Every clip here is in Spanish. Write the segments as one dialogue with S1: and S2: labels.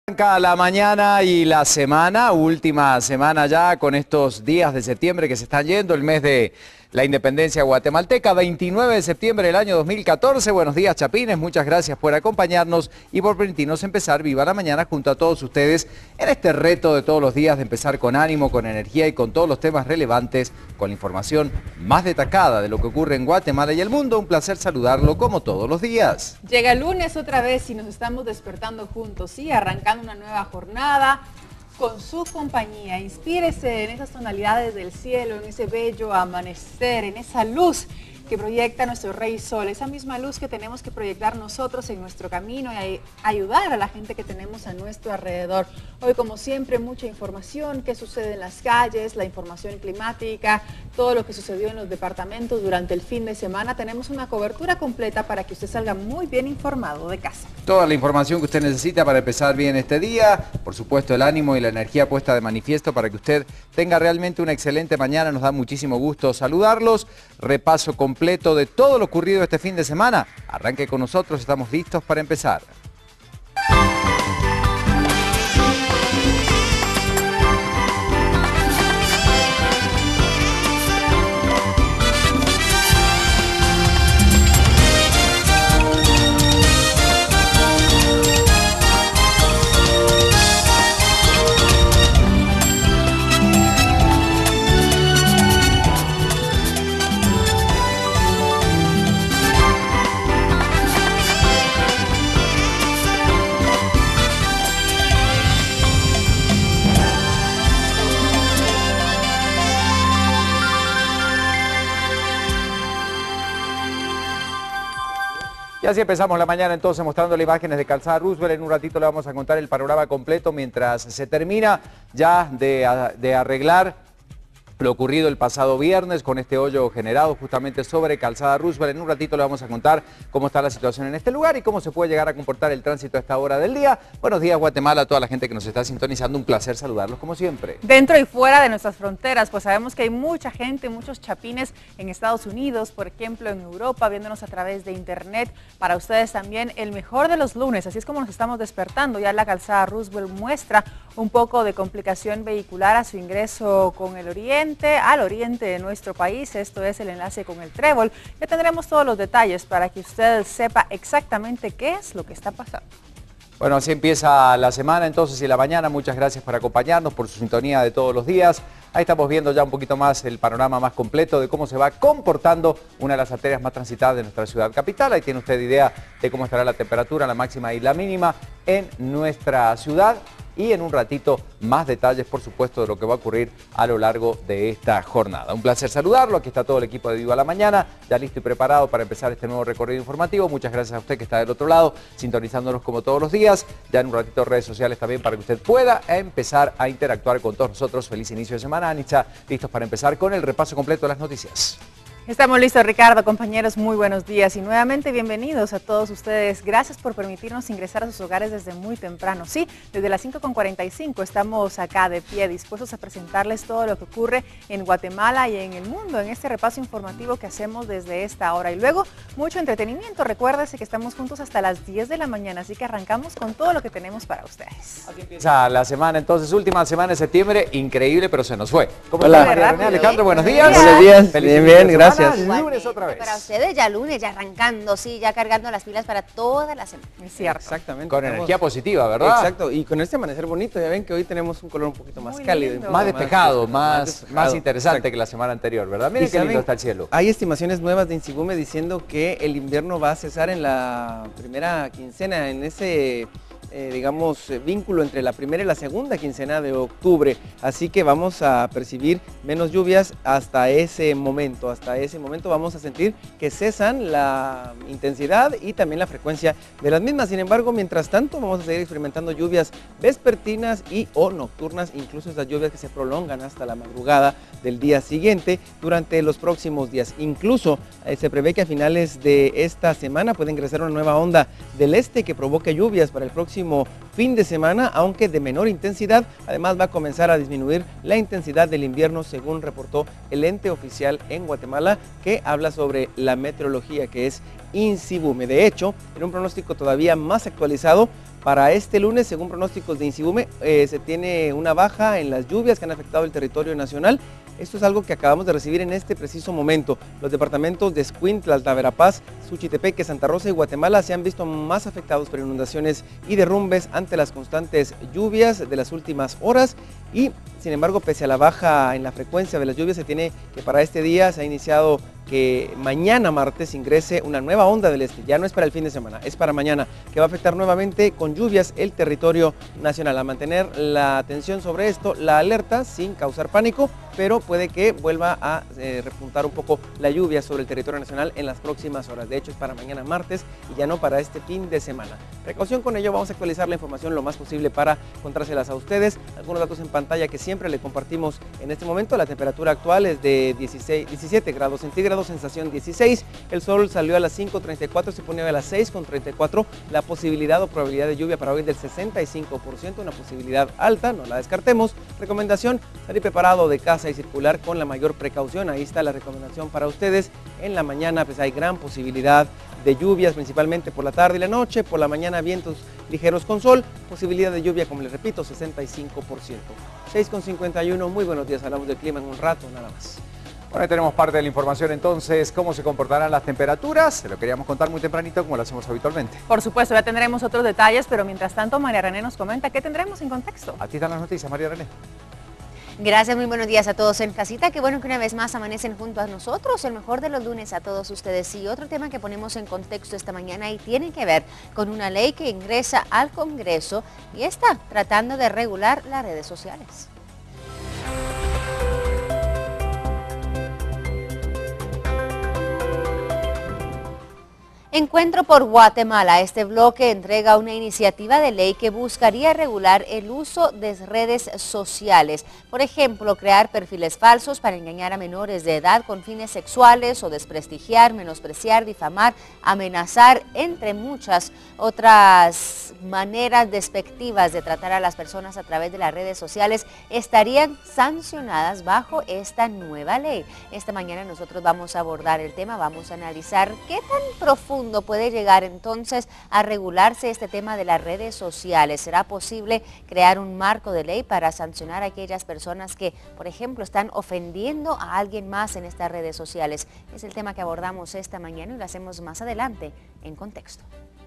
S1: Arranca la mañana y la semana, última semana ya con estos días de septiembre que se están yendo, el mes de la independencia guatemalteca, 29 de septiembre del año 2014. Buenos días, chapines, muchas gracias por acompañarnos y por permitirnos empezar Viva la Mañana junto a todos ustedes en este reto de todos los días de empezar con ánimo, con energía y con todos los temas relevantes, con la información más destacada de lo que ocurre en Guatemala y el mundo. Un placer saludarlo como todos los días.
S2: Llega el lunes otra vez y nos estamos despertando juntos, sí, arrancando una nueva jornada con su compañía. Inspírese en esas tonalidades del cielo, en ese bello amanecer, en esa luz que proyecta nuestro Rey Sol, esa misma luz que tenemos que proyectar nosotros en nuestro camino y ayudar a la gente que tenemos a nuestro alrededor. Hoy, como siempre, mucha información, qué sucede en las calles, la información climática, todo lo que sucedió en los departamentos durante el fin de semana. Tenemos una cobertura completa para que usted salga muy bien informado de casa.
S1: Toda la información que usted necesita para empezar bien este día, por supuesto el ánimo y la energía puesta de manifiesto para que usted tenga realmente una excelente mañana. Nos da muchísimo gusto saludarlos. Repaso completo de todo lo ocurrido este fin de semana. Arranque con nosotros, estamos listos para empezar. Y así empezamos la mañana entonces mostrándole imágenes de Calzada Roosevelt. En un ratito le vamos a contar el panorama completo mientras se termina ya de arreglar lo ocurrido el pasado viernes con este hoyo generado justamente sobre Calzada Roosevelt. En un ratito le vamos a contar cómo está la situación en este lugar y cómo se puede llegar a comportar el tránsito a esta hora del día. Buenos días, Guatemala, a toda la gente que nos está sintonizando. Un placer saludarlos como siempre.
S2: Dentro y fuera de nuestras fronteras, pues sabemos que hay mucha gente, muchos chapines en Estados Unidos, por ejemplo en Europa, viéndonos a través de internet. Para ustedes también el mejor de los lunes, así es como nos estamos despertando. Ya la Calzada Roosevelt muestra un poco de complicación vehicular a su ingreso con el oriente, al oriente de nuestro país. Esto es el enlace con el Trébol. Ya tendremos todos los detalles para que usted sepa exactamente qué es lo que está pasando.
S1: Bueno, así empieza la semana entonces y la mañana. Muchas gracias por acompañarnos, por su sintonía de todos los días. Ahí estamos viendo ya un poquito más el panorama más completo de cómo se va comportando una de las arterias más transitadas de nuestra ciudad capital. Ahí tiene usted idea de cómo estará la temperatura, la máxima y la mínima en nuestra ciudad. Y en un ratito más detalles, por supuesto, de lo que va a ocurrir a lo largo de esta jornada. Un placer saludarlo, aquí está todo el equipo de Viva la Mañana, ya listo y preparado para empezar este nuevo recorrido informativo. Muchas gracias a usted que está del otro lado, sintonizándonos como todos los días. Ya en un ratito redes sociales también para que usted pueda empezar a interactuar con todos nosotros. Feliz inicio de semana, Anitza, listos para empezar con el repaso completo de las noticias.
S2: Estamos listos, Ricardo, compañeros, muy buenos días y nuevamente bienvenidos a todos ustedes. Gracias por permitirnos ingresar a sus hogares desde muy temprano. Sí, desde las 5:45 estamos acá de pie, dispuestos a presentarles todo lo que ocurre en Guatemala y en el mundo, en este repaso informativo que hacemos desde esta hora. Y luego, mucho entretenimiento. Recuérdese que estamos juntos hasta las 10 de la mañana, así que arrancamos con todo lo que tenemos para ustedes.
S1: Así empieza la semana, entonces, última semana de septiembre, increíble, pero se nos fue. ¿Cómo
S3: Hola.
S1: está, María René? Alejandro? Buenos días.
S3: Buenos días.
S1: Feliz
S3: Bien,
S1: inicio de
S3: bien,
S1: semana.
S3: gracias.
S1: Lunes otra vez.
S4: Para ustedes ya lunes, ya arrancando, sí, ya cargando las pilas para toda la semana.
S2: Es cierto.
S3: Exactamente.
S1: Con energía positiva, ¿verdad?
S3: Exacto, y con este amanecer bonito, ya ven que hoy tenemos un color un poquito más
S2: Muy
S3: cálido.
S2: lindo.
S1: Más despejado,
S3: más
S1: más interesante
S3: exacto.
S1: que la semana anterior, ¿verdad? Miren
S3: Y
S1: qué lindo
S3: saben,
S1: está el cielo.
S3: Hay estimaciones nuevas de Insibume diciendo que el invierno va a cesar en la primera quincena, en ese vínculo entre la primera y la segunda quincena de octubre, así que vamos a percibir menos lluvias hasta ese momento. Hasta ese momento vamos a sentir que cesan la intensidad y también la frecuencia de las mismas. Sin embargo, mientras tanto vamos a seguir experimentando lluvias vespertinas y o nocturnas, incluso estas lluvias que se prolongan hasta la madrugada del día siguiente durante los próximos días. Incluso se prevé que a finales de esta semana puede ingresar una nueva onda del este que provoque lluvias para el próximo fin de semana, aunque de menor intensidad. Además va a comenzar a disminuir la intensidad del invierno, según reportó el ente oficial en Guatemala que habla sobre la meteorología, que es Insibume. De hecho, en un pronóstico todavía más actualizado, Para este lunes, según pronósticos de Insigume, se tiene una baja en las lluvias que han afectado el territorio nacional. Esto es algo que acabamos de recibir en este preciso momento. Los departamentos de Escuintla, Alta Verapaz, Suchitepeque, Santa Rosa y Guatemala se han visto más afectados por inundaciones y derrumbes ante las constantes lluvias de las últimas horas. Y, sin embargo, pese a la baja en la frecuencia de las lluvias, se tiene que para este día se ha iniciado que mañana martes ingrese una nueva onda del este. Ya no es para el fin de semana, es para mañana, que va a afectar nuevamente con lluvias el territorio nacional. A mantener la atención sobre esto, la alerta sin causar pánico, pero puede que vuelva a repuntar un poco la lluvia sobre el territorio nacional en las próximas horas. De hecho, es para mañana martes y ya no para este fin de semana. Precaución con ello, vamos a actualizar la información lo más posible para contárselas a ustedes. Algunos datos en pantalla que siempre le compartimos en este momento. La temperatura actual es de 17 grados centígrados, sensación 16. El sol salió a las 5:34, se pone a las 6:34. La posibilidad o probabilidad de lluvia para hoy es del 65%, una posibilidad alta, no la descartemos. Recomendación, salir preparado de casa y circular con la mayor precaución. Ahí está la recomendación para ustedes. En la mañana pues hay gran posibilidad de lluvias, principalmente por la tarde y la noche. Por la mañana vientos ligeros con sol, posibilidad de lluvia, como les repito, 65%. 6:51, muy buenos días, hablamos del clima en un rato, nada más.
S1: Bueno, ahí tenemos parte de la información entonces, cómo se comportarán las temperaturas. Se lo queríamos contar muy tempranito como lo hacemos habitualmente.
S2: Por supuesto, ya tendremos otros detalles, pero mientras tanto María René nos comenta qué tendremos en contexto.
S1: Aquí están las noticias, María René.
S4: Gracias, muy buenos días a todos en casita. Qué bueno que una vez más amanecen junto a nosotros. El mejor de los lunes a todos ustedes. Y otro tema que ponemos en contexto esta mañana y tiene que ver con una ley que ingresa al Congreso y está tratando de regular las redes sociales. Encuentro por Guatemala. Este bloque entrega una iniciativa de ley que buscaría regular el uso de redes sociales. Por ejemplo, crear perfiles falsos para engañar a menores de edad con fines sexuales o desprestigiar, menospreciar, difamar, amenazar, entre muchas otras maneras despectivas de tratar a las personas a través de las redes sociales estarían sancionadas bajo esta nueva ley. Esta mañana nosotros vamos a abordar el tema, vamos a analizar qué tan profundo puede llegar entonces a regularse este tema de las redes sociales. ¿Será posible crear un marco de ley para sancionar a aquellas personas que, por ejemplo, están ofendiendo a alguien más en estas redes sociales? Es el tema que abordamos esta mañana y lo hacemos más adelante en contexto.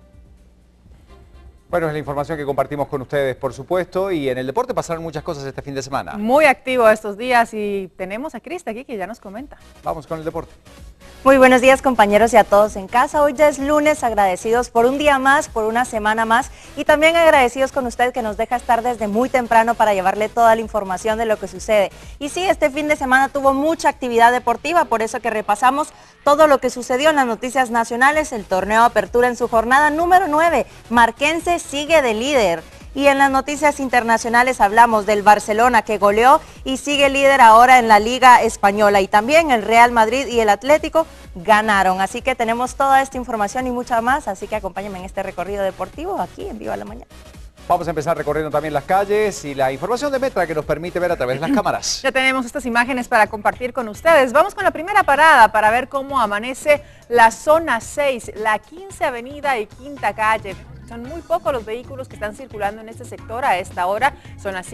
S1: Bueno, es la información que compartimos con ustedes, por supuesto, y en el deporte pasaron muchas cosas este fin de semana.
S2: Muy activo estos días y tenemos a Crista aquí que ya nos comenta.
S1: Vamos con el deporte.
S5: Muy buenos días, compañeros, y a todos en casa. Hoy ya es lunes, agradecidos por un día más, por una semana más, y también agradecidos con usted que nos deja estar desde muy temprano para llevarle toda la información de lo que sucede. Y sí, este fin de semana tuvo mucha actividad deportiva, por eso que repasamos todo lo que sucedió en las noticias nacionales. El torneo Apertura en su jornada número 9, Marquense sigue de líder. Y en las noticias internacionales hablamos del Barcelona que goleó y sigue líder ahora en la Liga Española. Y también el Real Madrid y el Atlético ganaron. Así que tenemos toda esta información y mucha más. Así que acompáñenme en este recorrido deportivo aquí en Viva la Mañana.
S1: Vamos a empezar recorriendo también las calles y la información de Metra que nos permite ver a través de las cámaras.
S2: Ya tenemos estas imágenes para compartir con ustedes. Vamos con la primera parada para ver cómo amanece la zona 6, la 15 Avenida y Quinta Calle. Son muy pocos los vehículos que están circulando en este sector a esta hora. Son las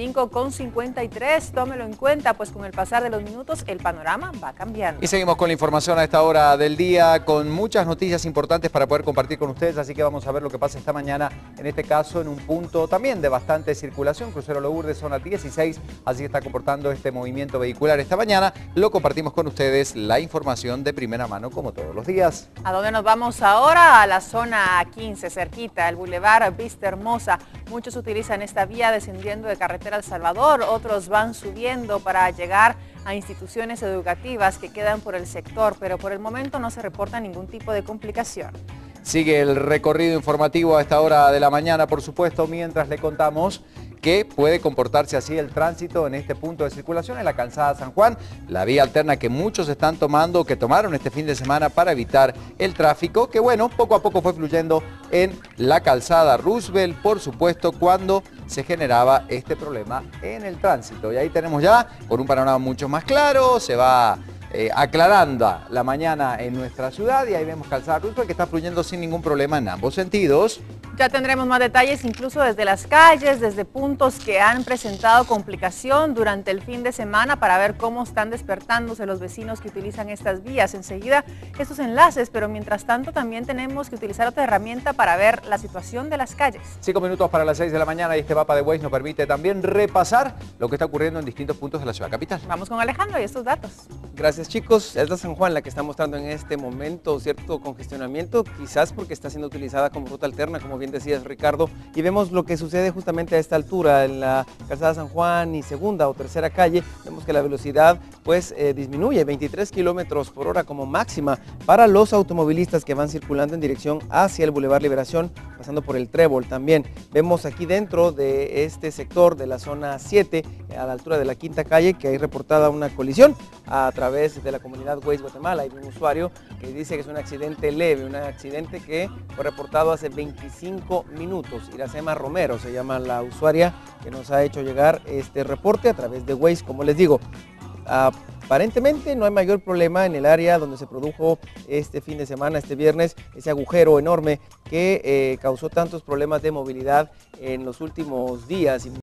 S2: 5:53. Tómelo en cuenta, pues con el pasar de los minutos el panorama va cambiando.
S1: Y seguimos con la información a esta hora del día, con muchas noticias importantes para poder compartir con ustedes. Así que vamos a ver lo que pasa esta mañana, en este caso en un punto también de bastante circulación. Crucero Lourdes, zona 16. Así está comportando este movimiento vehicular esta mañana. Lo compartimos con ustedes, la información de primera mano como todos los días.
S2: ¿A dónde nos vamos ahora? A la zona 15, cerquita, el Boulevard Vista Hermosa. Muchos utilizan esta vía descendiendo de Carretera El Salvador, otros van subiendo para llegar a instituciones educativas que quedan por el sector, pero por el momento no se reporta ningún tipo de complicación.
S1: Sigue el recorrido informativo a esta hora de la mañana, por supuesto, mientras le contamos que puede comportarse así el tránsito en este punto de circulación en la calzada San Juan, la vía alterna que muchos están tomando, que tomaron este fin de semana para evitar el tráfico, que bueno, poco a poco fue fluyendo en la calzada Roosevelt, por supuesto, cuando se generaba este problema en el tránsito. Y ahí tenemos ya, con un panorama mucho más claro, se va aclarando la mañana en nuestra ciudad y ahí vemos calzada Roosevelt que está fluyendo sin ningún problema en ambos sentidos.
S2: Ya tendremos más detalles incluso desde las calles, desde puntos que han presentado complicación durante el fin de semana para ver cómo están despertándose los vecinos que utilizan estas vías. Enseguida estos enlaces, pero mientras tanto también tenemos que utilizar otra herramienta para ver la situación de las calles.
S1: 5 minutos para las 6 de la mañana y este mapa de Waze nos permite también repasar lo que está ocurriendo en distintos puntos de la ciudad capital.
S2: Vamos con Alejandro y estos datos.
S3: Gracias, chicos. Es la San Juan la que está mostrando en este momento cierto congestionamiento, quizás porque está siendo utilizada como ruta alterna, como bien decías, Ricardo, y vemos lo que sucede justamente a esta altura en la calzada San Juan y segunda o tercera calle. Vemos que la velocidad pues disminuye 23 kilómetros por hora como máxima para los automovilistas que van circulando en dirección hacia el Boulevard Liberación, pasando por el Trébol. También vemos aquí dentro de este sector de la zona 7, a la altura de la quinta calle, que hay reportada una colisión a través de la comunidad Waze Guatemala. Hay un usuario que dice que es un accidente leve, un accidente que fue reportado hace 25 minutos. Iracema Romero se llama la usuaria que nos ha hecho llegar este reporte a través de Waze. Como les digo, aparentemente no hay mayor problema en el área donde se produjo este fin de semana, este viernes, ese agujero enorme que causó tantos problemas de movilidad en los últimos días.